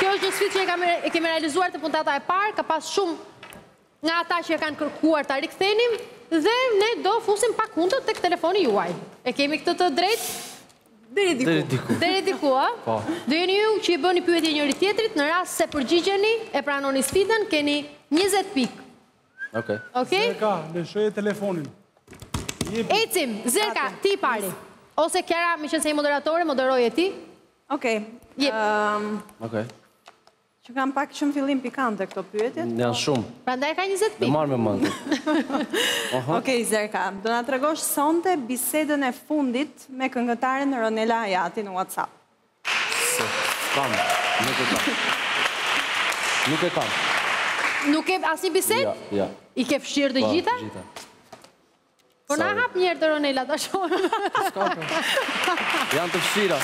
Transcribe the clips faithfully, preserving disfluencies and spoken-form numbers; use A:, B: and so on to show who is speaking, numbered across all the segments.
A: Kjo është një sfidë që e kemi e kemi realizuar të puntata e parë, ka pas shumë nga ata që e kanë kërkuar ta rikthenim dhe ne do fusim pak hundët tek telefoni juaj. E kemi këtë të drejtë
B: deri diku.
A: Deri diku, a?
C: Po.
A: Do jeni ju që i bëni pyetje njëri tjetrit, në rast se përgjigjeni, e pranoni sfidën, keni njëzet pikë.
C: Okej.
A: Okej?
D: Zerka, lëshoje telefonin.
A: Ecim, Zerka, ti pari. Ose Kiara, më qenë se i moderatore, moderoje ti.
B: Okej.
A: Jep.
C: Okej.
B: Që kam pak shumë fillim pikante këto pyetjet.
C: Janë shumë.
A: Prandaj ka njëzet
C: Dhe
A: pikë.
C: marrë me mëndë.
B: Okej, Zerka, do na tregosh sonte bisedën e fundit me këngëtaren Ronela Ajati në WhatsApp.
C: Se, kam, nuk e kam. Nuk e kam.
A: Nuk ke asnjë bisedë?
C: Ja, ja.
A: I ke fshirë të
C: Po,
A: gjitha?
C: gjitha.
A: Po na
C: Sorry.
A: hap një herë të Ronela ta shohim.
C: Janë të fshira.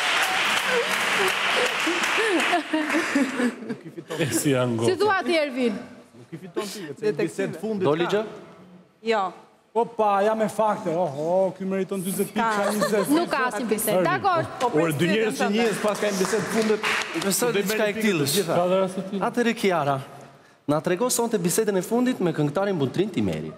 D: Si janë
A: Si thua ti Ervin?
D: Nuk i fiton ti, se bisedë fundit.
C: Doli gjë?
B: Jo.
D: Opa, ja me fakte. Oho, ky meriton dyzet pikë, ka njëzet.
A: Nuk ka asnjë bisedë. Dakor.
D: Por dy njerëz që njerëz pas kanë bisedë fundit.
C: Besoj diçka e këtillës.
D: Ka dhe rast të tillë.
C: Atëre Kiara, na trego sonte bisedën e fundit me këngëtarin Butrin Timeri.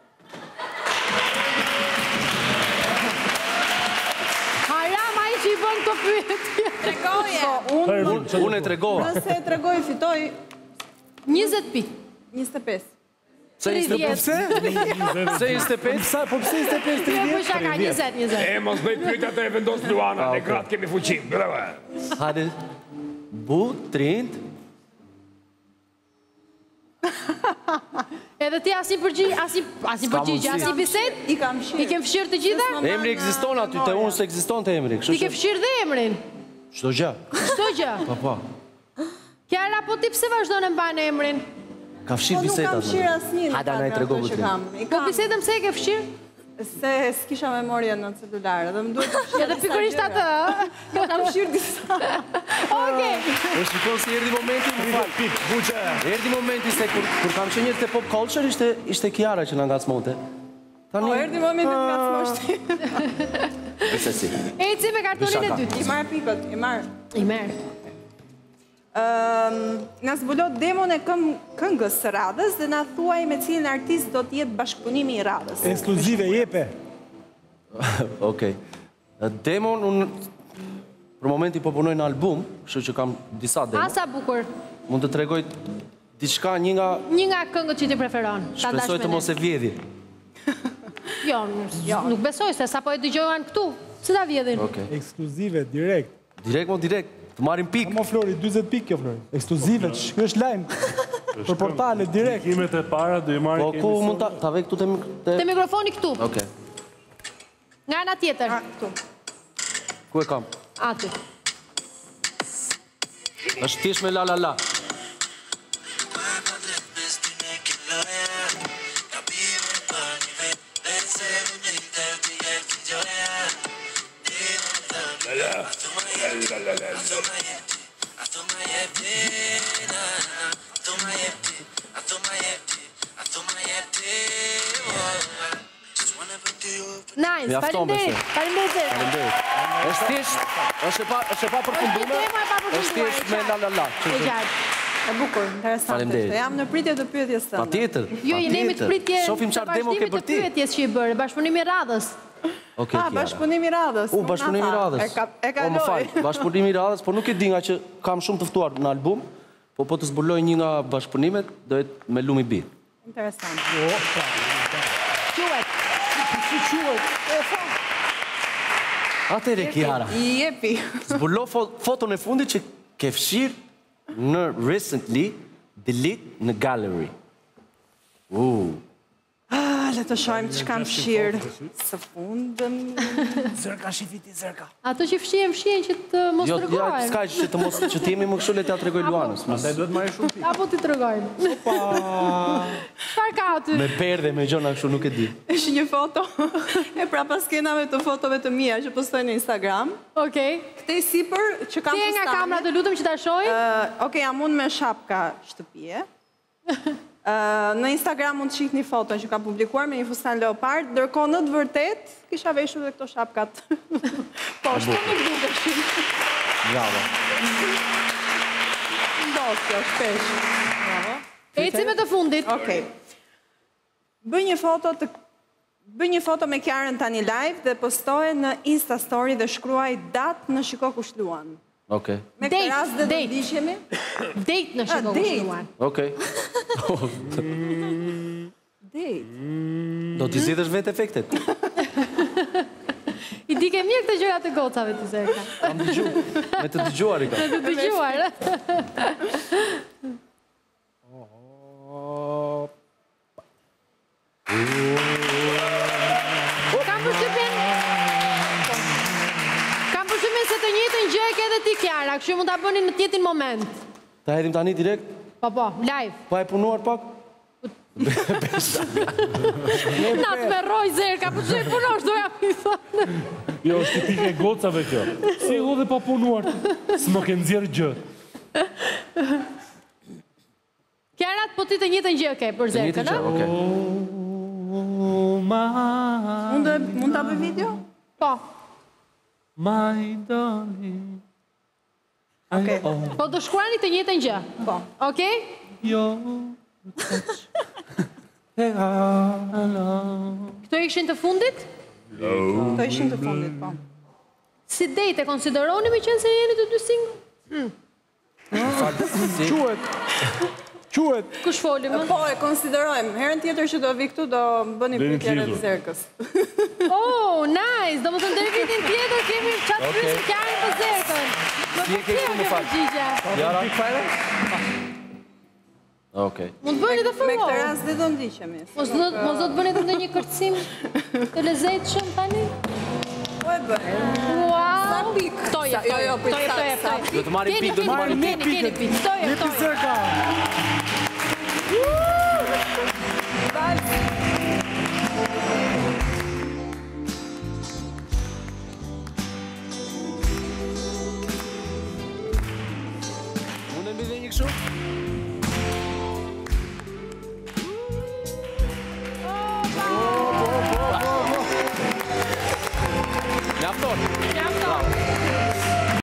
A: Haram ai që i bën këto pyetje.
B: Tregoje. Unë
C: Unë e tregova.
B: nëse e tregoj fitoj
A: njëzet pikë.
B: njëzet e pesë.
C: Se ishte
A: tridhjetë.
C: pse? Se ishte pesë?
D: Sa, po pse ishte pesë
A: Jo,
D: tridhjetë?
A: po shaka njëzet, njëzet.
E: E, mos bëj pyetja e vendos Luana, ne gratë kemi fuqi.
C: Hajde. Butrin.
A: Edhe ti asnjë përgjigje, asnjë asnjë
C: S'ka
A: përgjigje,
C: mundësi.
A: asnjë bisedë?
B: I kam fshirë.
A: I ke fshirë të gjitha?
C: Emri ekziston aty, te unë se ekziston te emri.
A: Ti ke fshirë dhe emrin.
C: Çdo gjë.
A: Çdo gjë.
C: Po po.
A: Kiara, po ti pse vazhdon e mban emrin?
C: Ka fshir
B: Po nuk kam
C: bisedat.
B: fshirë asnjë.
C: Hajde na i trego Butrin.
A: Po bisedën pse e ke fshirë?
B: Se s'kisha memorje në celular, dhe më duhet të fshirë.
A: Edhe pikërisht atë, ë?
B: Kam fshirë disa.
A: Okej.
C: Po shikon si erdhi momenti, më fal.
D: Pik, buqe.
C: Erdhi momenti se kur kur kam qenë te pop culture ishte ishte Kiara që na ngacmonte. Tani.
B: Po erdhi momenti të ngacmosh ti.
C: Pse si?
A: Eci me kartonin e dytë.
B: I marr pikët, i marr.
A: I merr.
B: Ëm, na zbulot demon e këm, këngës së radhës dhe na thuaj me cilin artist do të jetë bashkëpunimi i radhës.
D: Ekskluzive, jepe.
C: Okej. Demon unë për momenti po punoj në album, kështu që kam disa demo.
A: Asa bukur.
C: Mund të tregoj diçka një nga
A: Një nga këngët që ti preferon. Ta dash
C: shpresoj
A: me
C: të
A: ne.
C: mos e vjedhi.
A: Jo, nuk besoj se sa po e dëgjohen këtu. Si ta vjedhin?
C: Okej.
D: Ekskluzive, direkt.
C: Direkt mo direkt, të marrim pikë.
D: Mo Flori, dyzet pikë kjo Flori. Ekskluzive, kjo është lajm. Për portale, direkt.
F: Kimet e para do i marrë
C: Po ku mund ta ta vej këtu te
A: Te
C: te
A: mikrofoni këtu.
C: Okej.
A: Nga ana tjetër.
B: Ah, këtu.
C: Ku e kam?
A: Aty.
C: Është thjesht me la la la.
A: Nice,
C: Mjafton,
A: faleminderit.
C: besoj.
A: Faleminderit.
C: Faleminderit. Është thjesht, është e pa është e pa përfunduar.
A: Është tema e papërfunduar,
C: Është thjesht
A: e
C: me la la la.
A: E qartë.
B: E bukur, interesante.
C: Faleminderit.
B: Jam në pritje të pyetjes tënde.
C: Patjetër.
A: Jo, i nemi të pritje.
C: Shofim çfarë demo ke për ti.
A: Pyetjes që i bërë, bashkëpunimi i radhës.
C: Okej.
B: Ah, bashkëpunimi i radhës.
C: U
B: nuk na
C: bashkëpunimi i
B: tha.
C: radhës.
B: E ka e
C: Po më fal,
B: kaloj.
C: bashkëpunimi i radhës, po nuk e di nga që kam shumë të ftuar në album, po po të zbuloj një nga bashkëpunimet, do jetë me Lumi B.
B: Interesant.
A: Quhet.
D: Si quhet?
C: Atëre Kiara,
B: I jepi.
C: zbulo fo- foton e fundit që ke fshir në recently delete në gallery. Uh,
B: Ah, le të shohim ç'kam kam fshirë. Së fundëm.
D: Zerka, shifiti, zerka.
A: Ato që fshihen, fshihen që të mos
C: jo, ja,
A: tregojnë.
C: s'ka që të mos që të jemi më kështu le t'ja tregoj Luanës. mos-
D: Andaj duhet marrë shumë pikë.
A: Apo ti tregojnë. Çfarë ka aty?
C: Me perde, me gjona kështu nuk e di.
B: Është një foto e prapa skenave të fotove të mia që postoj në Instagram.
A: Okej.
B: Këtej sipër që kam
A: Ti e nga
B: fustane.
A: kamera të lutem që ta shohim.
B: Ë, Okej, jam unë me shapka shtëpie. Ë, Në Instagram mund të shihni foton që kam publikuar me një fustan leopard, ndërkohë në të vërtet kisha veshur edhe këto shapkat. Po, shto nuk dukeshin.
C: Bravo.
B: shok kjo, shpesh.
A: Eci me të fundit.
B: Okej. Bëj një foto të Bëj një foto me Kiarën tani live dhe postoje në Insta Story dhe shkruaj datë në shiko kush luan.
C: Okej.
B: Me këtë
A: Date,
B: rast dhe do
A: date.
B: ndiqemi.
A: Date në shiko
B: Ah,
A: kush
B: date.
A: luan.
C: Okej.
B: Date.
C: Do t'i zgjidhësh vetë efektet.
A: I di ke mirë këtë gjëra të gocave të Zerka.
C: Kam dëgjuar. Me të dëgjuar i kam.
A: Të dëgjuar. Kam përshtypjen. Kam përshtypjen se të njëjtën gjë e ke edhe ti Kiara, kështu mund ta bëni në të njëjtin moment.
C: Ta hedhim tani direkt?
A: Po po, live.
C: Pa e punuar pak?
A: Na të merroj Zerka, po çfarë punosh doja mi thonë.
F: Jo, është tipike e gocave kjo. Si ho dhe pa punuar. S'më ke nxjerr gjë.
A: Kiara, po ti të njëjtën gjë ke për
C: Të njëjtën
A: Zerkën,
C: gjë,
A: a?
C: okej.
F: Oh, my,
B: Mund të mund ta bëj video?
A: Po.
F: my darling.
B: Okej.
A: Po do shkruani të njëjtën gjë.
B: Po.
A: Okej?
F: Jo. Hello.
A: Këto ishin të fundit?
B: Këto ishin të fundit, po.
A: Si date e konsideroni me qenë se jeni të dy single?
D: Quhet. Quhet.
A: Kush foli më?
B: Po, e konsiderojmë. Herën tjetër që do vi këtu do bëni
F: Deri
B: pyetje
F: tjetër.
B: rreth Zerkës.
A: Oh, nice! Do më thënë deri vitin tjetër kemi qatë
C: Okej.
A: prysin Kiarën për Zerkën. Më
C: Si e ke këtu, më fal?
A: përgjigja.
C: Jara? Okej.
A: Mund bëni të
B: Me këtë
A: follow.
B: rast dhe do ndiqemi.
A: Mos do mos do të bëni të ndonjë kërcim të lezetshëm tani?
B: Po e bëj.
A: Wow!
B: Sa pik?
A: Ftoje,
B: Sa- jo, jo,
A: ftoje,
B: pik,
A: ftoje,
B: sa- sa
A: ftoje.
C: Do të marrim
A: Keni,
C: pik, do të
A: keni,
C: marrim
A: keni, keni pik. Ftoje,
D: Jepi
A: ftoje.
D: Zerka.
C: Unë e mbi dhe një kështu? Mjafton.